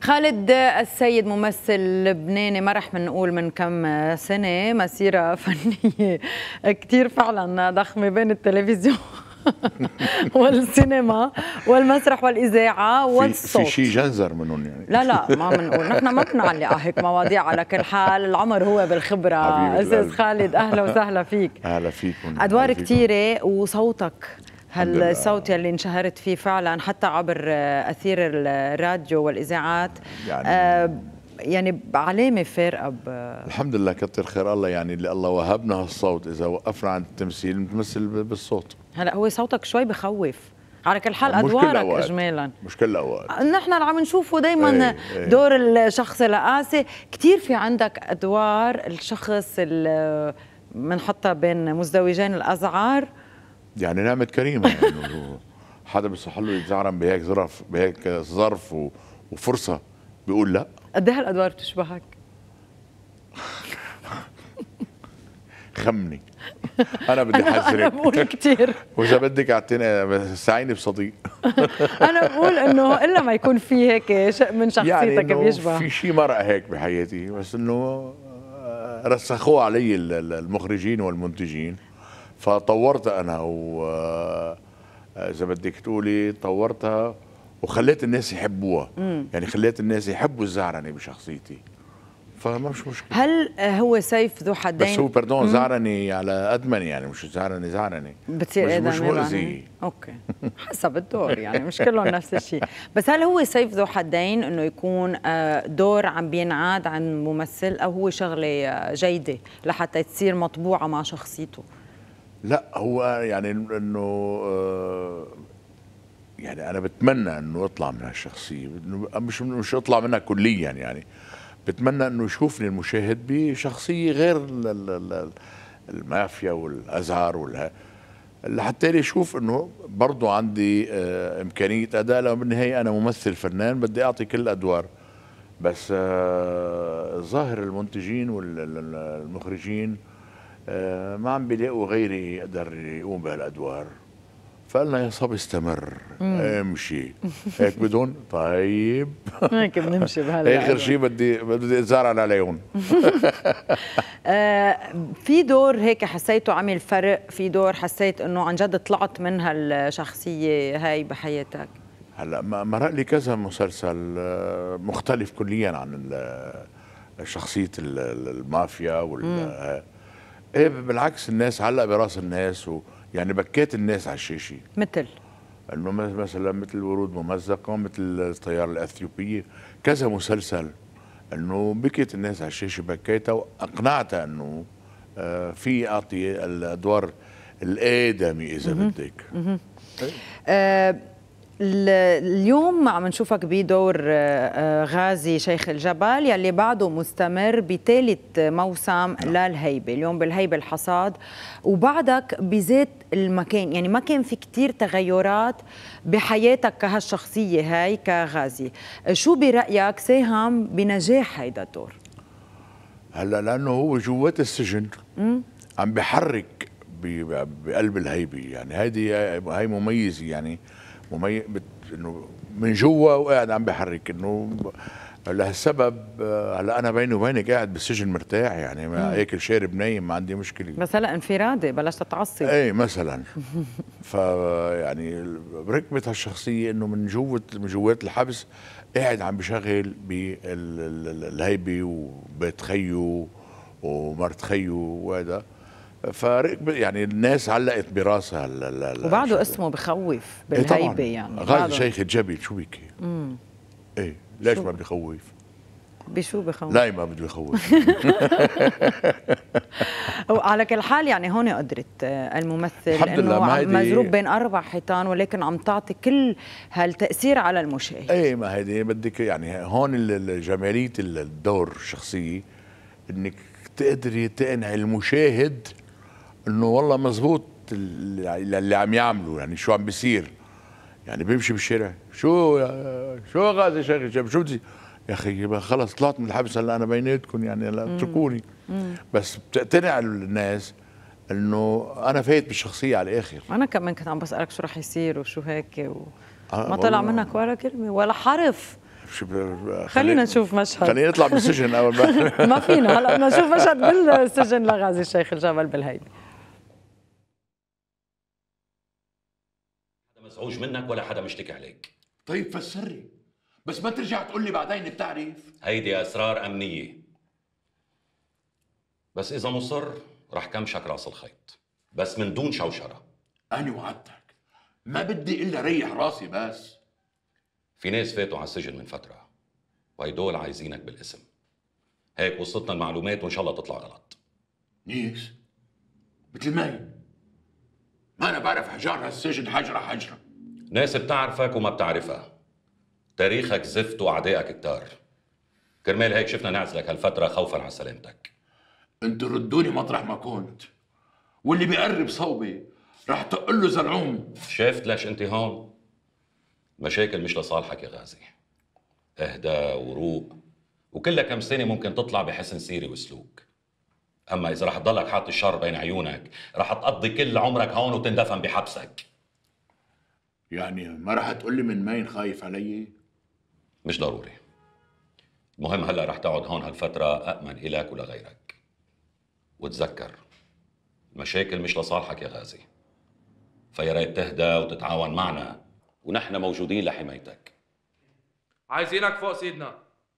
خالد السيد ممثل لبناني، ما رح نقول من كم سنة، مسيرة فنية كتير فعلا ضخمة بين التلفزيون والسينما والمسرح والإذاعة والصوت. في شيء جنزر منهم يعني. لا ما بنقول، نحن ما بنعلق على هيك مواضيع. على كل حال العمر هو بالخبرة. أستاذ خالد أهلا وسهلا فيك. أهلا فيكم. أدوار كتيرة وصوتك هالصوت يلي انشهرت فيه فعلا حتى عبر أثير الراديو والإذاعات، يعني علامة فارقة. الحمد لله كتر خير الله، يعني اللي الله وهبنا هالصوت. إذا وقفنا عن التمثيل نتمثل بالصوت. هلا هو صوتك شوي بخوف. على كل حال أدوارك إجمالا مش كل الأوقات. نحن اللي عم نشوفه دايما دور الشخص القاسي. كتير في عندك أدوار الشخص اللي منحطها بين مزدوجين الأذعار، يعني نعمة كريمة يعني حدا بيصح له يتزعرم بهيك ظرف وفرصة بيقول لا. قد ايه هالادوار بتشبهك؟ خمني انا بدي احذرك. انا بقول كثير واذا بدك اعطيني استعيني بصديق. انا بقول انه الا ما يكون في هيك شيء من شخصيتك يعني بيشبه. في شيء مرق هيك بحياتي، بس انه رسخوه علي المخرجين والمنتجين، فطورت انا اذا بدك تقولي طورتها وخليت الناس يحبوها. يعني خليت الناس يحبوا الزعرنة بشخصيتي، فما مش مشكلة. هل هو سيف ذو حدين؟ بس هو بردون زعرني على أدمني، يعني مش زعرني بتصير مش مؤذي. اوكي حسب الدور يعني مش كلهم نفس الشيء. بس هل هو سيف ذو حدين انه يكون دور عم بينعاد عن ممثل، او هو شغلة جيدة لحتى تصير مطبوعة مع شخصيته؟ لا هو يعني انه يعني انا بتمنى انه اطلع من هالشخصيه، مش اطلع منها كليا، يعني بتمنى انه يشوفني المشاهد بشخصيه غير المافيا والازهر لحتى يشوف انه برضه عندي امكانيه اداء، لانه بالنهايه انا ممثل فنان بدي اعطي كل الادوار. بس ظاهر المنتجين والمخرجين ما عم بيلاقوا غيري يقدر يقوم بهالادوار، فقلنا يا صبي استمر امشي هيك بدون طيب هيك بنمشي بهالادوار. اخر شيء بدي اتزعرن عليهم. في دور هيك حسيته عمل فرق؟ في دور حسيت انه عن جد طلعت من هالشخصيه هاي بحياتك؟ هلا مرق لي كذا مسلسل مختلف كليا عن شخصيه المافيا ايه بالعكس، الناس علق براس الناس يعني بكيت الناس على الشاشه، مثل انه مثلا مثل ورود ممزقه، مثل الطياره الاثيوبيه، كذا مسلسل انه بكيت الناس على الشاشه، بكيتها واقنعتها انه في اعطي الادوار الادمي اذا بدك. اليوم عم نشوفك بدور غازي شيخ الجبل يلي بعده مستمر بثالث موسم للهيبة. اليوم بالهيبة الحصاد، وبعدك بذات المكان، يعني ما كان في كتير تغيرات بحياتك كهالشخصية هاي كغازي. شو برأيك ساهم بنجاح هيدا الدور؟ هلا لأنه هو جوات السجن عم بحرك بقلب الهيبة، يعني هاي مميزة، يعني انه من جوا وقاعد عم بحرك، انه لهالسبب هلا انا بيني وبينك قاعد بالسجن مرتاح، يعني ما اكل شارب نايم ما عندي مشكله. بس هلا انفرادي بلشت تتعصب. ايه مثلا يعني ركبت هالشخصيه انه من جوات الحبس قاعد عم بشغل بالهيبه وبيت خيو ومرت خيو وهذا، فركب يعني الناس علقت براسها. وبعده اسمه بخوف بالهيبه، يعني غازي شيخ الجبل شو بك؟ ايه ليش ما بخوف؟ بشو بخوف؟ لا ما بده يخوف. وعلى كل حال يعني هون قدرت الممثل انه مزروب بين 4 حيطان، ولكن عم تعطي كل هالتأثير على المشاهد. ايه ما هيدي بدك، يعني هون جمالية الدور الشخصية، انك تقدري تقنعي المشاهد انه والله مزبوط اللي عم يعملوا، يعني شو عم بيصير. يعني بيمشي بالشارع شو غازي شيخ الجبل شو بدي يا اخي، خلص طلعت من الحبس هلا انا بيناتكم، يعني لا اتركوني. بس بتقتنع الناس انه انا فايت بالشخصيه على الاخر. انا كمان كنت عم بسالك شو رح يصير وشو هيك ما طلع منك ولا كلمه ولا حرف. خلينا نشوف مشهد. خلينا نطلع من السجن اول ما ما فينا هلا بدنا نشوف مشهد بالسجن لغازي الشيخ الجبل بالهيبة. حدا مزعوج منك ولا حدا مشتكي عليك. طيب فسري، بس ما ترجع تقول لي بعدين بتعرف. هيدي اسرار امنيه، بس اذا مصر رح كمشك راس الخيط، بس من دون شوشره. انا وعدتك ما بدي الا ريح راسي بس. في ناس فاتوا على السجن من فتره وهيدول عايزينك بالاسم، هيك وصلتنا المعلومات وان شاء الله تطلع غلط. نيس مثل مين؟ ما انا بعرف حجار هالسجن حجره حجره. ناس بتعرفك وما بتعرفها، تاريخك زفت واعدائك كتار، كرمال هيك شفنا نعزلك هالفتره خوفا على سلامتك. انتوا ردوني مطرح ما كنت، واللي بيقرب صوبي رح تقول له زلعوم. شفت ليش انت هون؟ مشاكل مش لصالحك يا غازي، اهدى وروق، وكلها كم سنه ممكن تطلع بحسن سيري وسلوك. اما اذا رح تضلك حاط الشر بين عيونك رح تقضي كل عمرك هون وتندفن بحبسك. يعني ما رح تقول لي من مين خايف علي؟ مش ضروري، المهم هلا رح تقعد هون هالفتره أأمن إلك ولغيرك. وتذكر المشاكل مش لصالحك يا غازي، فيا ريت تهدى وتتعاون معنا ونحن موجودين لحمايتك. عايزينك فوق سيدنا.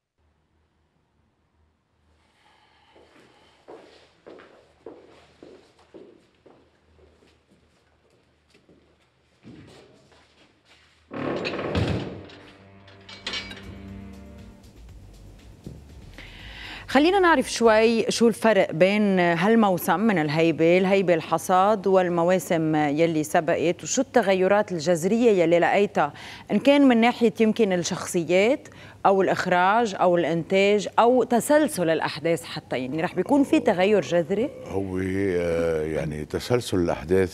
خلينا نعرف شوي شو الفرق بين هالموسم من الهيبة الحصاد والمواسم يلي سبقت، وشو التغيرات الجذرية يلي لقيتها إن كان من ناحية يمكن الشخصيات أو الإخراج أو الإنتاج أو تسلسل الأحداث حتى، يعني رح بيكون في تغير جذري؟ هو يعني تسلسل الأحداث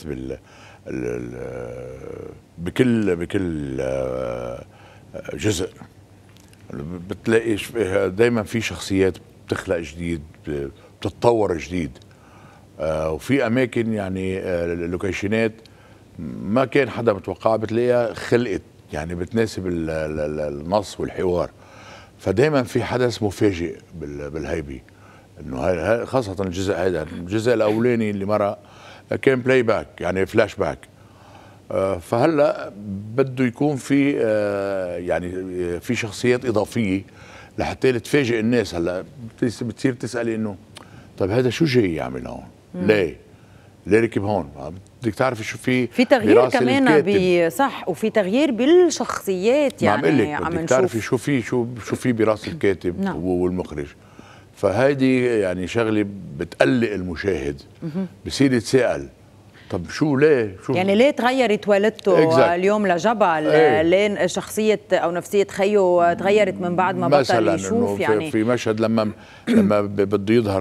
بكل جزء بتلاقي دايما في شخصيات بتخلق جديد، بتتطور جديد، وفي اماكن يعني اللوكيشنات ما كان حدا متوقعها بتلاقيها خلقت، يعني بتناسب النص والحوار. فدايما في حدث مفاجئ بالهيبي، انه خاصه الجزء الاولاني اللي مرق كان بلاي باك، يعني فلاش باك. فهلا بده يكون في يعني في شخصيات اضافيه لحتى تفاجئ الناس. هلا بتصير تسالي انه طيب هذا شو جاي يعمل هون؟ ليه ركب هون؟ بدك تعرفي شو في تغيير كمان صح، وفي تغيير بالشخصيات، يعني عم بدك تعرفي شو في براس الكاتب نعم. والمخرج. فهيدي يعني شغله بتقلق المشاهد، بصير يتساءل طب يعني ليه تغيرت والدته اليوم لجبل؟ ليه شخصية أو نفسية خيو تغيرت من بعد ما بطل يشوف؟ يعني في مشهد لما بده يظهر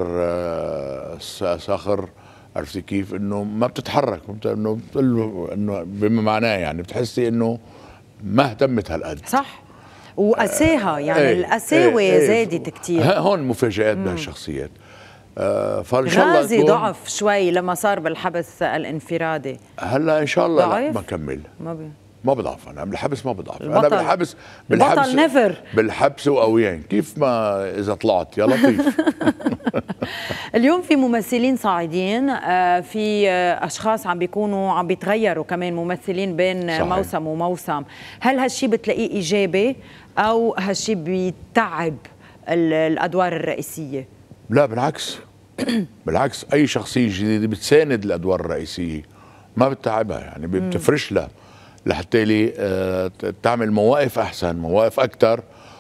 صخر، عرفتي كيف؟ انه ما بتتحرك، انه بتقول له انه بما معناه يعني بتحسي انه ما اهتمت هالقد. صح، وقساها يعني القساوة زادت كتير. هون مفاجآت بهالشخصيات. فان شاء الله غازي ضعف شوي لما صار بالحبس الانفرادي. هلا ان شاء الله لا ما كمل، ما بضعف. انا بالحبس ما بضعف، انا بالحبس نفر بالحبس وقويين. كيف ما اذا طلعت يا لطيف. اليوم في ممثلين صاعدين، في اشخاص عم بيتغيروا كمان ممثلين بين صحيح. موسم وموسم. هل هالشي بتلاقيه ايجابي او هالشي بيتعب الادوار الرئيسيه؟ لا بالعكس. بالعكس، اي شخصيه جديده بتساند الادوار الرئيسيه، ما بتتعبها، يعني بتفرش لها لحتى تعمل مواقف احسن، مواقف اكثر،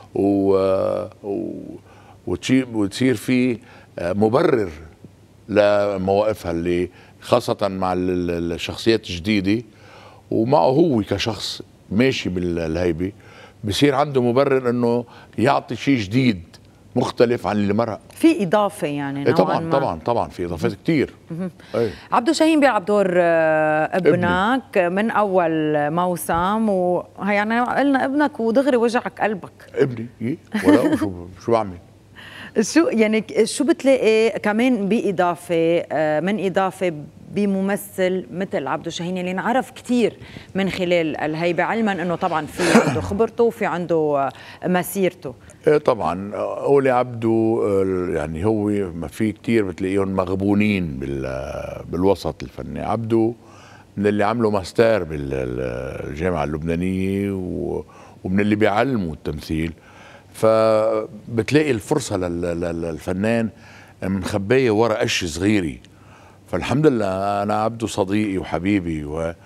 وتصير في مبرر لمواقفها اللي خاصه مع الشخصيات الجديده، ومعه هو كشخص ماشي بالهيبه بصير عنده مبرر انه يعطي شيء جديد مختلف عن اللي مرق. في اضافه يعني طبعا في اضافات كثير. عبدو شاهين بيلعب دور ابنك من اول موسم، ويعني قلنا ابنك ودغري وجعك قلبك. ابني ايه ولا شو بعمل؟ شو بتلاقي كمان بإضافة من إضافة بممثل مثل عبدو شاهين اللي انعرف كثير من خلال الهيبة، علما أنه طبعا في عنده خبرته وفي عنده مسيرته؟ طبعا أولي عبدو يعني هو ما في كتير بتلاقيهم مغبونين بالوسط الفني. عبدو من اللي عملوا ماستر بالجامعة اللبنانية ومن اللي بيعلموا التمثيل، فبتلاقي الفرصة للفنان مخبية ورا قش صغيري. فالحمد لله أنا عبدو صديقي وحبيبي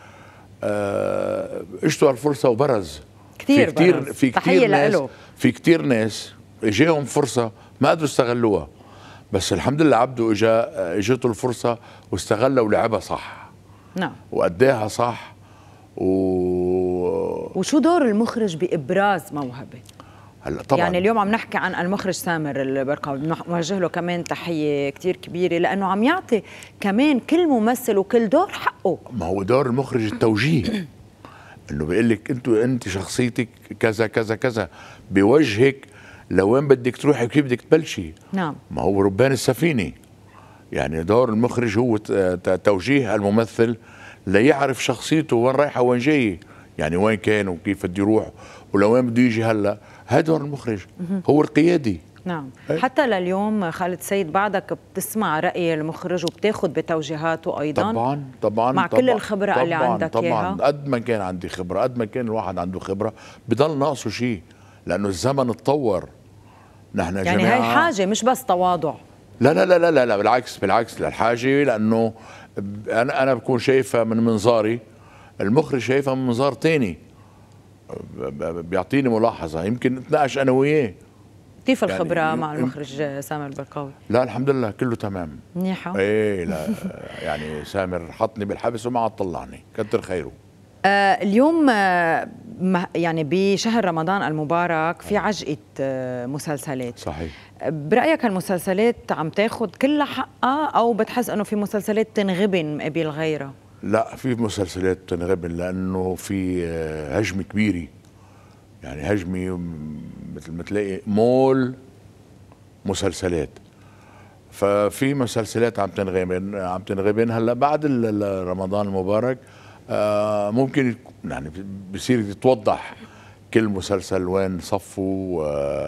اجتوا الفرصة وبرز. كتير في كتير ناس، في كتير ناس اجاهم فرصة ما قدروا يستغلوها، بس الحمد لله عبدو اجته الفرصة واستغلها ولعبها صح. نعم، وأداها صح. وشو دور المخرج بإبراز موهبة؟ هلا طبعا يعني اليوم عم نحكي عن المخرج سامر البرقاوي، بنوجه له كمان تحية كتير كبيرة لأنه عم يعطي كمان كل ممثل وكل دور حقه. ما هو دور المخرج التوجيه انه بيقول لك انت شخصيتك كذا كذا كذا، بوجهك لوين بدك تروحي وكيف بدك تبلشي. نعم، ما هو ربان السفينة. يعني دور المخرج هو توجيه الممثل ليعرف شخصيته وين رايحة وين جاية، يعني وين كان وكيف بده يروح ولوين بده يجي هلا. هذا دور المخرج، هو القيادي. نعم. حتى لليوم خالد سيد بعدك بتسمع رأي المخرج وبتاخذ بتوجيهاته أيضا؟ طبعا مع كل الخبرة اللي عندك طبعا. قد ما كان عندي خبرة، قد ما كان الواحد عنده خبرة بضل ناقصه شيء، لأنه الزمن اتطور. نحن يعني هاي حاجة مش بس تواضع. لا لا لا لا لا, لا بالعكس للحاجة، لأنه أنا بكون شايفها من منظاري، المخرج شايفها من منظار تاني، بيعطيني ملاحظة يمكن نتناقش أنا وياه. كيف الخبرة يعني مع المخرج سامر البرقاوي؟ لا الحمد لله كله تمام. منيحة. ايه لا يعني سامر حطني بالحبس وما عاد طلعني، كتر خيره. اليوم يعني بشهر رمضان المبارك في عجقة مسلسلات. صحيح. برأيك هالمسلسلات عم تاخد كلها حقها أو بتحس أنه في مسلسلات تنغبن مقابل غيرها؟ لا، في مسلسلات تنغبن لأنه في هجمة كبيرة، يعني هجمة مثل ما تلاقي مول مسلسلات. ففي مسلسلات عم تنغبن هلا بعد رمضان المبارك. ممكن يعني بصير يتوضح كل مسلسل وين صفه،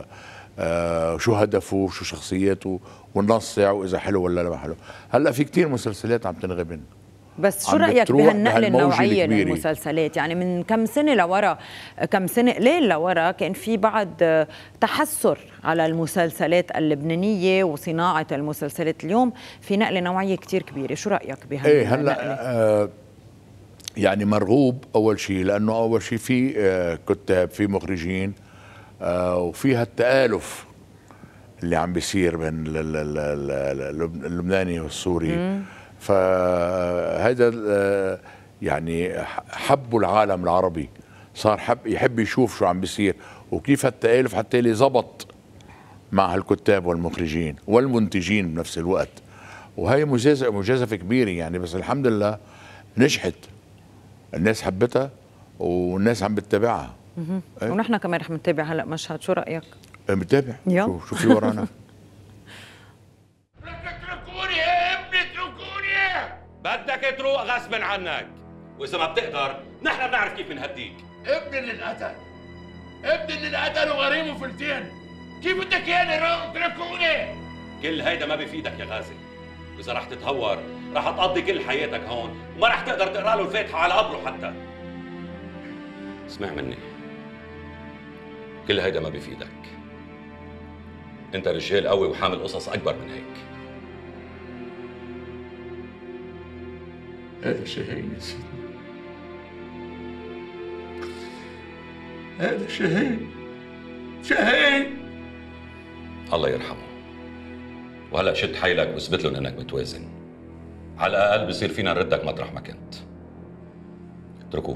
شو هدفه، شو شخصياته، والنص تاعه اذا حلو ولا لا حلو. هلا في كتير مسلسلات عم تنغبن. بس شو رأيك بهالنقلة النوعية للمسلسلات؟ يعني من كم سنة لورا، كم سنة قليل لورا، كان في بعد تحسر على المسلسلات اللبنانية وصناعة المسلسلات. اليوم في نقلة نوعية كتير كبيرة، شو رأيك بهالنقلة؟ ايه هلا يعني مرغوب أول شيء، لأنه أول شيء في كتاب، في مخرجين، وفي هالتآلف اللي عم بيصير بين اللبناني والسوري. فهذا يعني حبوا العالم العربي، صار يحب يشوف شو عم بيصير وكيف هالتآلف حتى اللي زبط مع هالكتاب والمخرجين والمنتجين بنفس الوقت. وهي مجازفة كبيرة يعني، بس الحمد لله نجحت، الناس حبتها والناس عم بتتابعها. ونحن كمان رح نتابع هلا مشهد، شو رأيك؟ بتابع. شو في ورانا؟ اتركوني يا ابني، اتركوني. بدك تروق غصب عنك، واذا ما بتقدر نحن بنعرف كيف بنهديك. ابني اللي انقتل، ابني اللي انقتل وغريمه فلتين، كيف بدك اياني روق؟ اتركوني. كل هيدا ما بيفيدك يا غازي، واذا رح تتهور رح تقضي كل حياتك هون وما رح تقدر تقرا له الفاتحه على قبره حتى. اسمع مني، كل هيدا ما بيفيدك. انت رجال قوي وحامل قصص اكبر من هيك. هذا شهين يا سيدي، هذا شهين، شهين. الله يرحمه. وهلا شد حيلك واثبت لهم انك متوازن، على الاقل بصير فينا نردك مطرح ما كنت. اتركوه.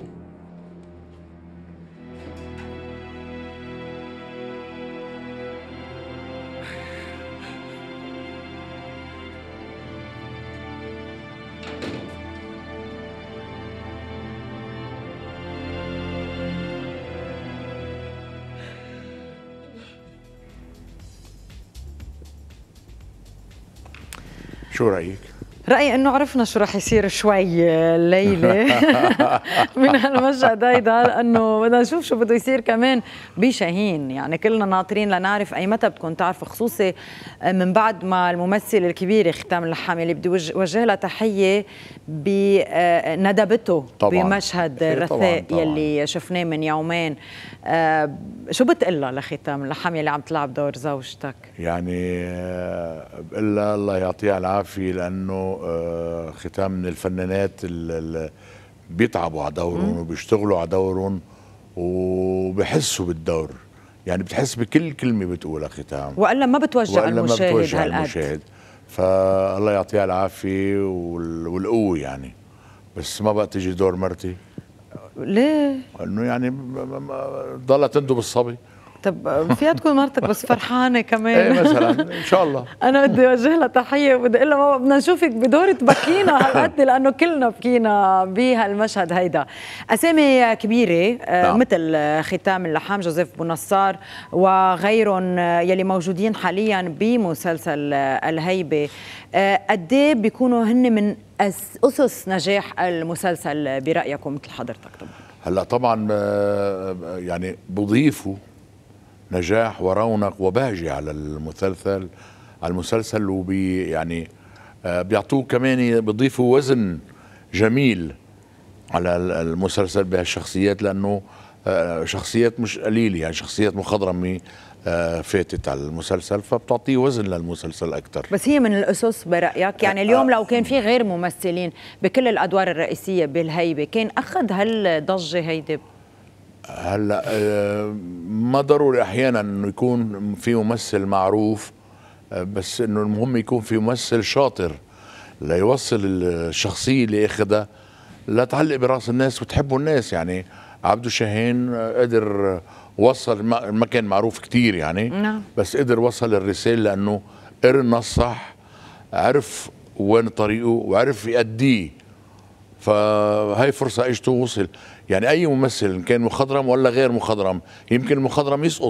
شو رأيك؟ رأيي انه عرفنا شو رح يصير شوي الليله من هالمشهد هيدا، لانه بدنا نشوف شو بده يصير كمان بشاهين. يعني كلنا ناطرين لنعرف اي متى بدكم تعرفوا، خصوصي من بعد ما الممثل الكبير ختام اللحامي اللي بدي وجه لها تحيه بندبته بمشهد الرثاء يلي شفناه من يومين. شو بتقلها لختام اللحامي اللي عم تلعب دور زوجتك؟ يعني بقول لها الله يعطيها العافيه، لانه ختام من الفنانات اللي بيتعبوا على دورهم وبيشتغلوا على دورهم وبحسوا بالدور، يعني بتحس بكل كلمه بتقولها ختام، والا ما بتوجع المشاهد هالقد. فالله يعطيها العافيه والقوه يعني. بس ما بقى تجي دور مرتي. ليه؟ انه يعني ضلها تندب الصبي. طب فيها تكون مرتك بس فرحانه كمان. ايه مثلا ان شاء الله. انا بدي اوجه لها تحيه وبدي اقول لها بدنا نشوفك بدور تبكينا هالقد، لانه كلنا بكينا بهالمشهد هيدا. اسامي كبيره مثل ختام اللحام، جوزيف بونصار وغيرهم يلي موجودين حاليا بمسلسل الهيبه، قد ايه بيكونوا هن من اسس نجاح المسلسل برايكم مثل حضرتك؟ طبعا هلا طبعا يعني بضيفوا نجاح ورونق وبهجه على المسلسل يعني بيعطوه كمان، بيضيفوا وزن جميل على المسلسل بهالشخصيات، لانه شخصيات مش قليله، يعني شخصيات مخضرمه فاتت على المسلسل، فبتعطيه وزن للمسلسل اكثر. بس هي من الاسس برايك؟ يعني اليوم لو كان في غير ممثلين بكل الادوار الرئيسيه بالهيبه كان اخذ هالضجه هيدي؟ هلا ما ضروري احيانا انه يكون في ممثل معروف، بس انه المهم يكون في ممثل شاطر ليوصل الشخصيه اللي اخذها لتعلق براس الناس وتحبه الناس. يعني عبدو شاهين قدر وصل، ما كان معروف كتير يعني، بس قدر وصل الرسالة لأنه قرا النص صح، عرف وين طريقه وعرف يأديه، فهي فرصة اجته وصل. يعني أي ممثل إن كان مخضرم ولا غير مخضرم، يمكن المخضرم يسقط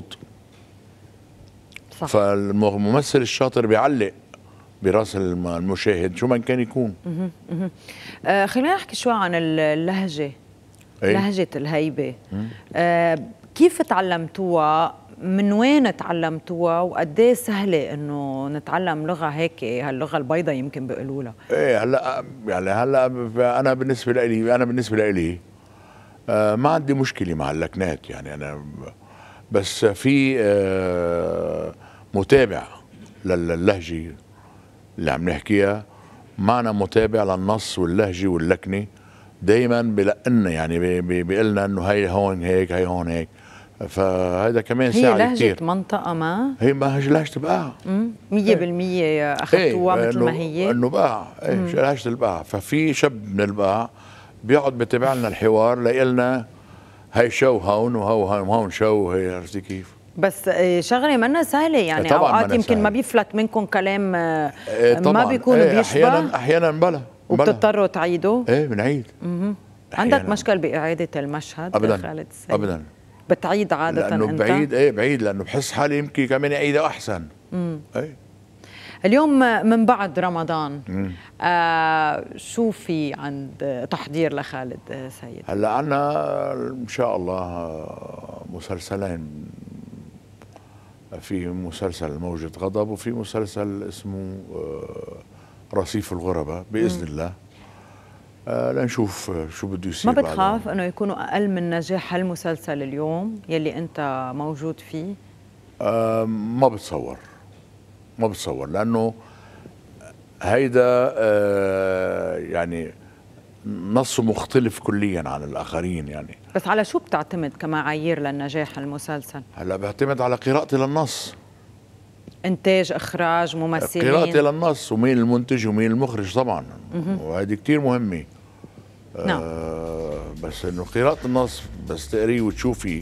صح. فالممثل الشاطر بيعلق براس المشاهد شو ما كان يكون. خلينا نحكي شوي عن اللهجة. لهجة الهيبة كيف تعلمتوها؟ من وين تعلمتوها؟ وقد ايه سهله انه نتعلم لغه هيك، هاللغه البيضاء يمكن بيقولوا لها؟ ايه هلا يعني انا بالنسبه لي ما عندي مشكله مع اللكنات، يعني انا بس في متابع للهجه اللي عم نحكيها، معنا متابع للنص واللهجه واللكنه، دائما بلقنا يعني بيقلنا انه هي هون هيك، هي هون هيك، فهذا كمان ساعد كثير. هي لهجة منطقة ما؟ هي ما هي لهجة البقاع 100% أخذتوها مثل ما هي؟ إنه بقاع، لهجة البقاع. ففي شاب من البقاع بيقعد بيتابع لنا الحوار ليقلنا هي شو هون وهون شو، هي عرفتي كيف؟ بس شغله منا سهله يعني، اوقات يمكن ما بيفلت منكم كلام ما بيكونوا بيشبه احيانا بلا وبتضطروا تعيدوا. ايه بنعيد. عندك مشكل باعاده المشهد؟ ابدا ابدا. بتعيد عاده لانه انت؟ بعيد لانه بحس حالي يمكن كمان اعيده احسن. اليوم من بعد رمضان شو في عند تحضير لخالد سيد؟ هلا عنا ان شاء الله مسلسلين، في مسلسل موجة غضب وفي مسلسل اسمه رصيف الغرباء باذن الله. لنشوف شو بده يصير. ما بتخاف انه يكونوا اقل من نجاح هالمسلسل اليوم يلي انت موجود فيه؟ ما بتصور لانه هيدا يعني نصه مختلف كليا عن الاخرين يعني. بس على شو بتعتمد كمعايير للنجاح المسلسل؟ هلا بعتمد على قراءتي للنص، انتاج، اخراج، ممثلين. قراءتي للنص ومين المنتج ومين المخرج طبعا، وهذه كثير مهمه. نعم. بس انه قراءة النص بس تقريه وتشوفي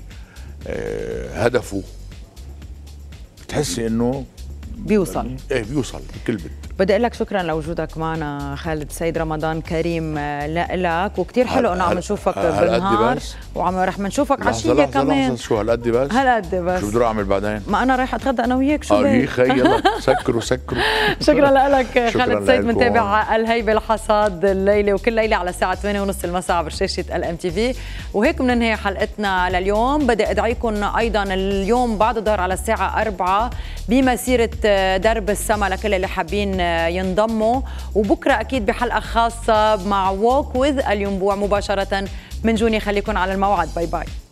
هدفه، بتحسي انه بيوصل. بيوصل بكل بد. بدي اقول لك شكرا لوجودك معنا خالد سيد، رمضان كريم لك، وكثير حلو انه عم نشوفك بالنهار وعم رح نشوفك عشيه كمان. لحظة شو هالقد بس؟ هالقد بس. شو بدي اروح اعمل بعدين؟ ما انا رايحه اتغدى انا وياك. شو يا خي يلا سكروا. شكرا لك خالد سيد، متابع الهيبة الحصاد الليله وكل ليله على الساعه 8:30 المساء عبر شاشه LMTV. وهيك بننهي حلقتنا لليوم. بدي ادعيكم ايضا اليوم بعد الظهر على الساعه 4 بمسيره درب السما لكل اللي حابين ينضموا، وبكره اكيد بحلقه خاصه مع ووك وذ الينبوع مباشره من جوني. خليكم على الموعد. باي باي.